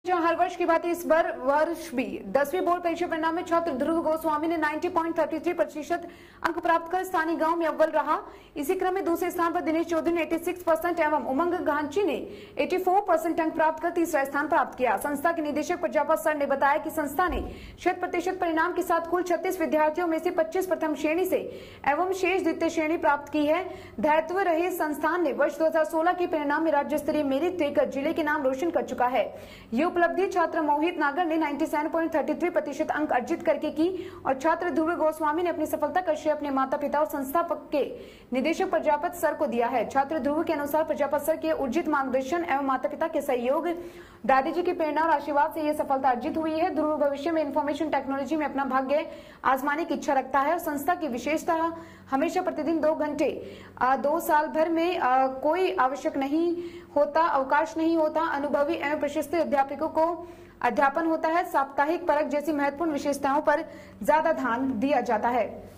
जहां हर वर्ष की बात इस वर्ष भी 10वीं बोर्ड परीक्षा परिणाम में छात्र ध्रुव गोस्वामी ने 90.33% अंक प्राप्त कर स्थानीय गांव में अव्वल रहा। इसी क्रम में दूसरे स्थान पर दिनेश चौधरी ने 86% एवं उमंग घांची ने 84% अंक प्राप्त कर तीसरा स्थान प्राप्त किया। संस्था के निदेशक प्रजापत सर ने बताया कि संस्था ने 100% परिणाम के साथ कुल 36 विद्यार्थियों में से 25 प्रथम श्रेणी से एवं शेष द्वितीय श्रेणी प्राप्त की है। दायित्व रहे संस्थान ने वर्ष 2016 के परिणाम में राज्य स्तरीय मेरिट देकर जिले के नाम रोशन कर चुका है। ये उपलब्धि छात्र मोहित नागर ने 97.33% अंक अर्जित करके की और छात्र ध्रुव गोस्वामी ने अपनी सफलता का श्रेय अपने माता पिता और संस्थापक के निदेशक प्रजापत सर को दिया है। छात्र ध्रुव के अनुसार प्रजापत सर के उर्जित मार्गदर्शन एवं माता पिता के सहयोग, दादी जी की प्रेरणा और आशीर्वाद से यह सफलता अर्जित हुई है। ध्रुव भविष्य में इंफॉर्मेशन टेक्नोलॉजी में अपना भाग्य आजमाने की इच्छा रखता है और संस्था की विशेषता हमेशा प्रतिदिन 2 घंटे 2 साल भर में कोई आवश्यक नहीं होता, अवकाश नहीं होता। अनुभवी एवं प्रशिक्षित अध्यापकों को अध्यापन होता है। साप्ताहिक परख जैसी महत्वपूर्ण विशेषताओं पर ज्यादा ध्यान दिया जाता है।